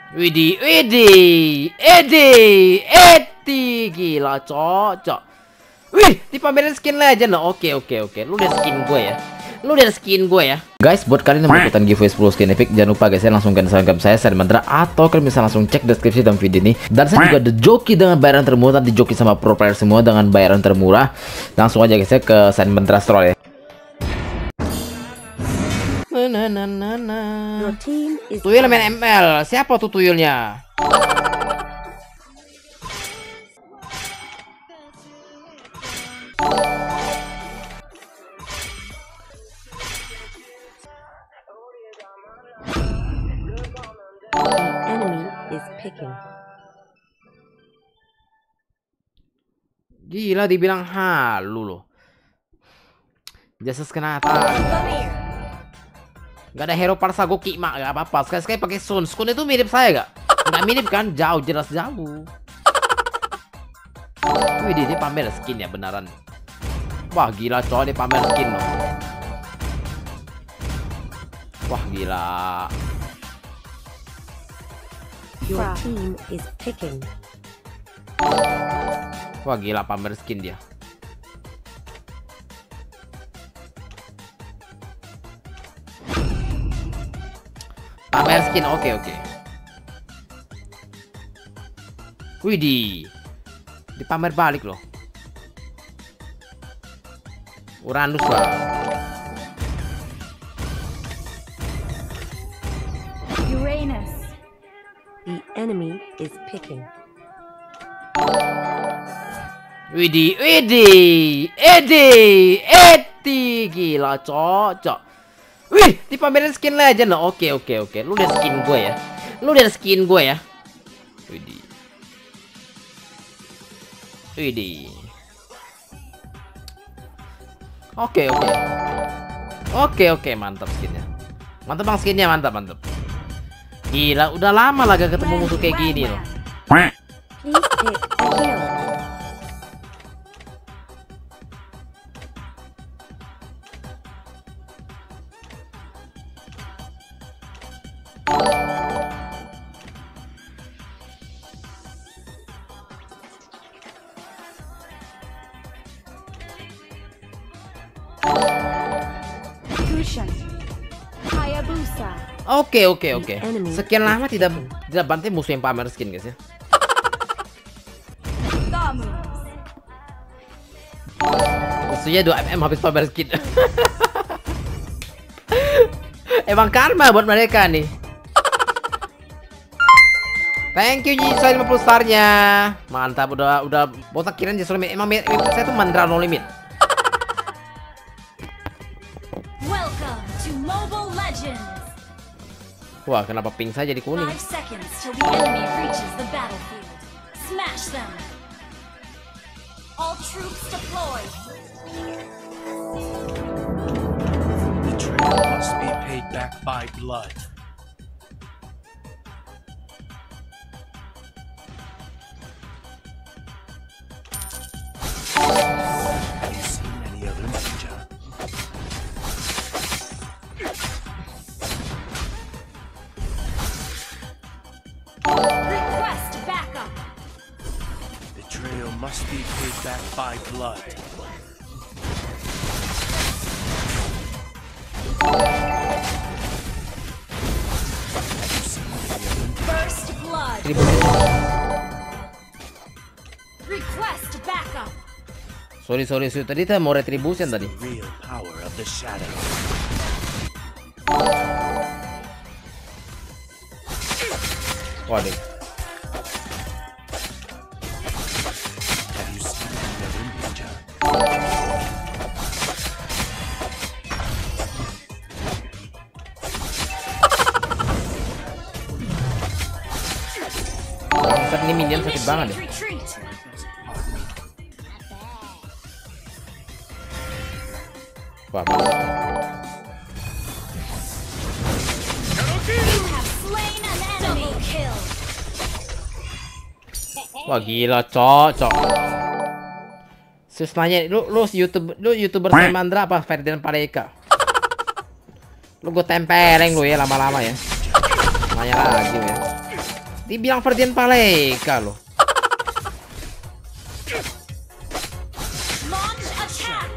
Widih, widih, gila cocok. Wih, dipamerin skin legend loh. Oke. Lu lihat skin gue ya. Guys, buat kalian yang mau ikutan giveaway 10 skin epic, jangan lupa guys ya langsung ke Instagram saya Mantra, atau kalian bisa langsung cek deskripsi dalam video ini. Dan saya juga ada joki dengan bayaran termurah, nanti joki sama pro player semua dengan bayaran termurah. Langsung aja guys ya ke Mantra Store ya. Tuyul main ML. Siapa tuh tuyulnya? Gila dibilang halu loh. Jasa kenapa? Gak ada hero parsa goki mak, gak apa-apa. Sekali-sekali pakai Sun. Sun itu mirip saya gak? Gak mirip kan? Jauh, jelas jauh. Wih, dia pamer skin ya beneran. Wah gila coy, dia pamer skin loh. Wah gila. Your team is picking. Wah gila pamer skin dia. Pamer skin, oke. Widih, dipamer balik loh. Uranus lah. Uranus. The enemy is picking. Widih, gila cocok. Wih, dipamerin skin legend loh. Oke. Lu lihat skin gue ya. Widih. Oke, mantap skinnya. Mantap bang skinnya, mantap. Gila, udah lama lah gak ketemu musuh kayak gini loh. Please pick a hero. Hayabusa. Oke. Sekian lama tidak bantai musuh yang pamer skin guys ya. Musuhnya 2 habis pamer skin. Emang karma buat mereka nih. Thank you Jisoo 50 starnya. Mantap, udah botak kirain Jisoo limit. Emang saya tuh Mandra no limit. Welcome to Mobile Legends. Wah, kenapa ping saya jadi kuning? 5 seconds till the enemy reaches the battlefield. Smash them. All troops deployed. Betrayal must be paid back by blood. Have you seen any other ninja? Request backup. Betrayal must be paid back by blood. First blood. Request backup. Sorry. Tadi saya mau retribution tadi. Real power of the shadow. Waduh. Have you seen any other ninja? Bangsat, ini minion sakit banget ya. Retreat. Wah, mantap. You have slain an enemy. Double kill. Wah gila cocok. Sus nanya, lu YouTuber saya Mandra apa Ferdinand Paleka? Lu gue tempeleng lu ya lama-lama ya. Nanya lagi lu ya. Dibilang Ferdian Paleka loh. Launch attack.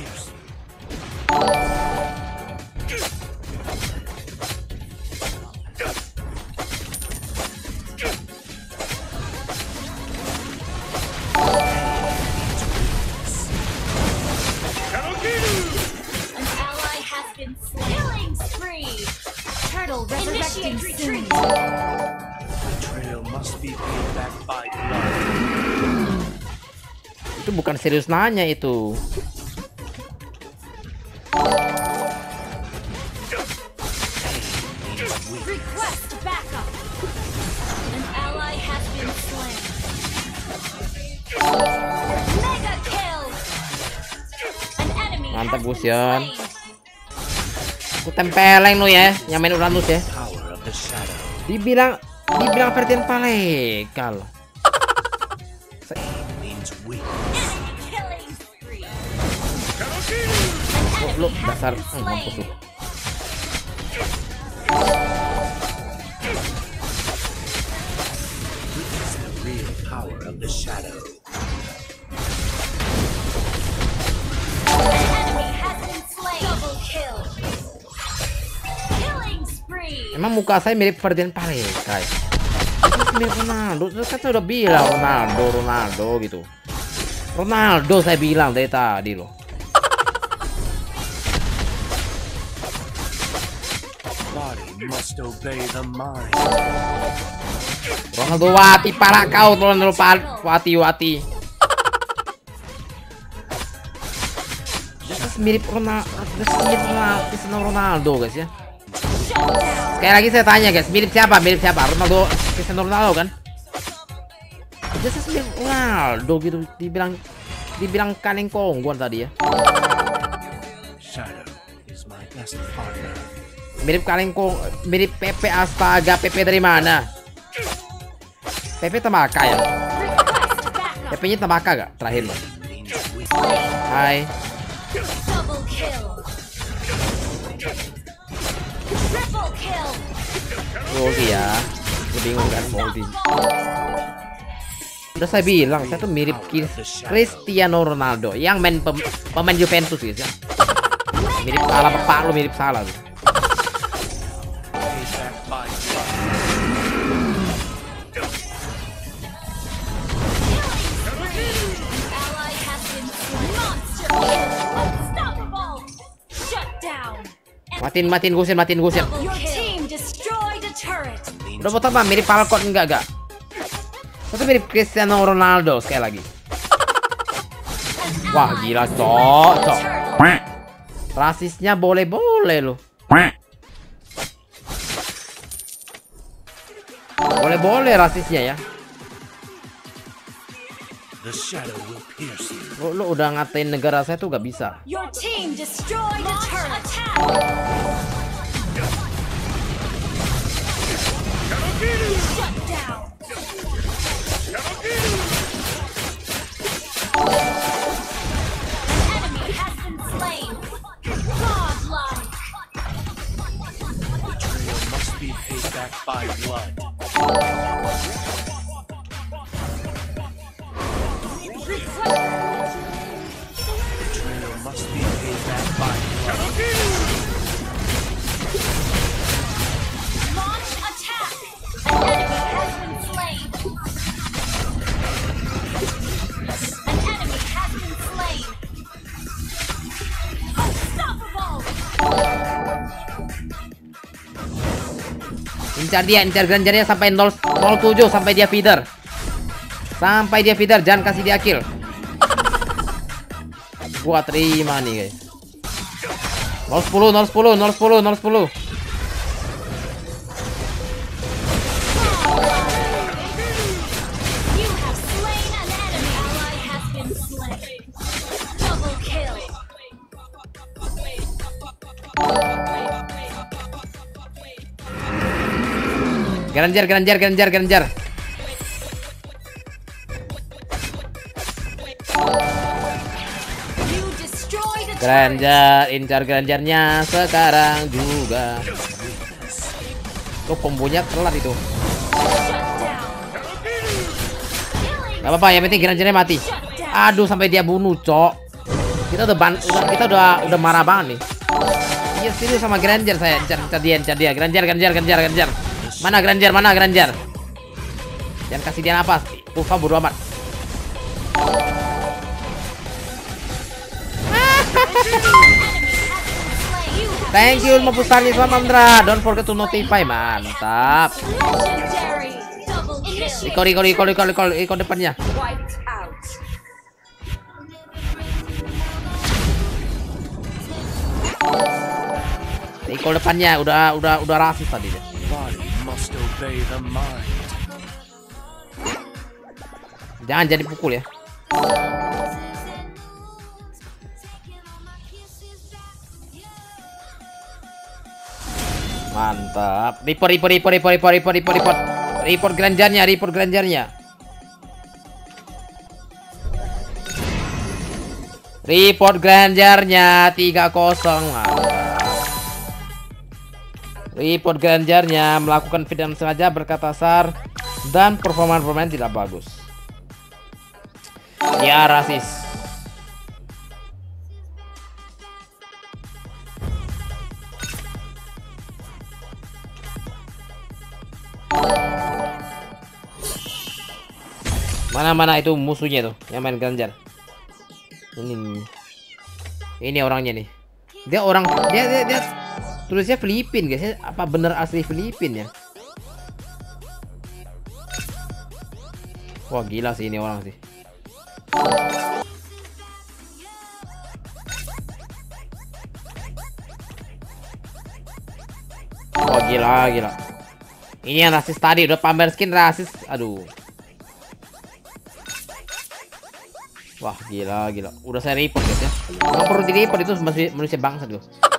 An ally has been slain. Killing spree. Turtle resurrecting soon. Betrayal must be paid back by blood. Itu bukan serius nanya itu. Request backup. An ally has been slain. Mega kill. An enemy Mantap, has been Gusion. slain. Aku tempeleng lu ya, yang main Uranus ya. Power of the shadow. Dibilang Ferdian Paleka loh. Means weak. Enemy killing spree. Lu dasar mampus lu. Witness the real power of the shadow. An enemy has been slain. Double kill. Killing spree. Emang muka saya mirip Ferdian Paleka ya? Itu mirip Ronaldo. Terus kan saya udah bilang Ronaldo gitu. Ronaldo saya bilang dari tadi loh. Body must obey the mind. Ronaldo Wati para kau Ronaldo Wati. Terus mirip Ronaldo guys ya. Sekali lagi saya tanya guys, mirip siapa? Ronaldo, Cristiano Ronaldo kan? Just mirip Ronaldo gitu, dibilang kaleng kongguan tadi ya. Shadow is my best partner. Mirip mirip Pepe. Astaga, Pepe dari mana? Pepe Tamaka ya? Request backup. Pepe-nya Tamaka gak? Terakhir loh. Means weak. Hai. Double kill. Triple kill. Multi ya. Gue bingung kan multi. Udah saya bilang, saya tuh mirip Cristiano Ronaldo yang main pemain Juventus guys ya. Mirip salah bapak lu, mirip salah tuh. Paid back by blood. Ally has been slain. Monster kill. Unstoppable. Shut down. Matiin Gusion. Your team destroyed a turret. Udah mau tambah mirip Falcon enggak? Itu mirip Cristiano Ronaldo sekali lagi. Wah gila cok. Rasisnya boleh loh. Boleh rasisnya ya. The shadow will pierce you. Lu udah ngatain negara saya tuh gak bisa. Your team destroyed a turret. Shut down. An enemy has been slain. Godlike. Betrayal must be paid back by blood. Betrayal must be paid back by blood. Launch attack. An enemy has been slain. An enemy has been slain. Unstoppable. Incar Grangernya sampai 07 sampai dia feeder. Jangan kasih dia kill. Gua terima nih guys. 010. You have slain an enemy. Ally has been slain. Double kill. Granger. You destroyed a turret. Granger, incar Grangernya sekarang juga. Kok kombonya kelar itu. Gak apa-apa, yang penting Grangernya mati. Aduh, sampai dia bunuh, cok. Kita udah marah banget nih. Iya, sini sama Granger saya. Encar dia. Granger. Mana Granger? Jangan kasih dia napas. Pufa bodo amat. Thank you 50 starnya sama Mandra. Don't forget to notify. Mantap. Legendary. Double kill. Ikut depannya. Wiped out. Ikut depannya udah rasis tadi dia. Body must obey the mind. Jangan jadi pukul ya. Mantap. Report Grangernya. Report Grangernya 3-0. Report Grangernya melakukan feed dengan sengaja, berkata kasar dan performa pemain tidak bagus. Ya rasis. Mana itu musuhnya tuh yang main Granger. Ini orangnya nih. Dia tulisnya Filipin guys. Apa bener asli Filipin ya? Wah gila sih ini orang sih. Oh gila. Ini yang rasis tadi udah pamer skin rasis. Aduh. Wah gila. Udah saya report guys ya. Nggak perlu di report, itu masih manusia bangsa tuh.